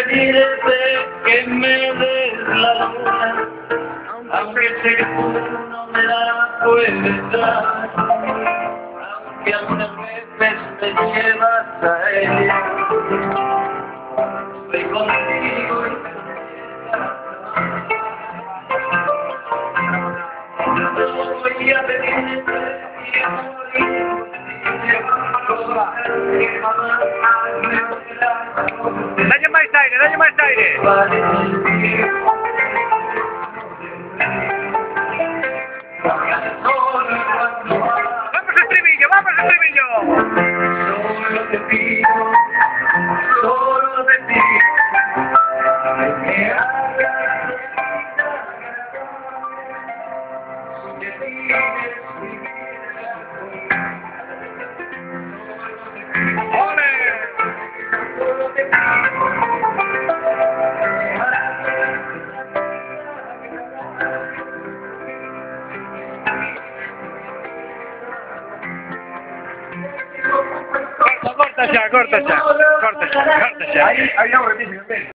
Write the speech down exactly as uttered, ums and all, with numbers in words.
pedirte que me des la luna, aunque sé que tú no me la puedes dar, aunque algunas veces me llevas a ella. Estoy contigo y te voy a pedirte que Dalle máis aire, dalle máis aire. Vamos al estribillo, vamos al estribillo. Solo te pido, solo te pido que me hagas que vives mi vida conmigo. ¡Ole! Solo te pido Corta, corta xa, corta xa. Corta xa, corta xa. Ahí había un retífico.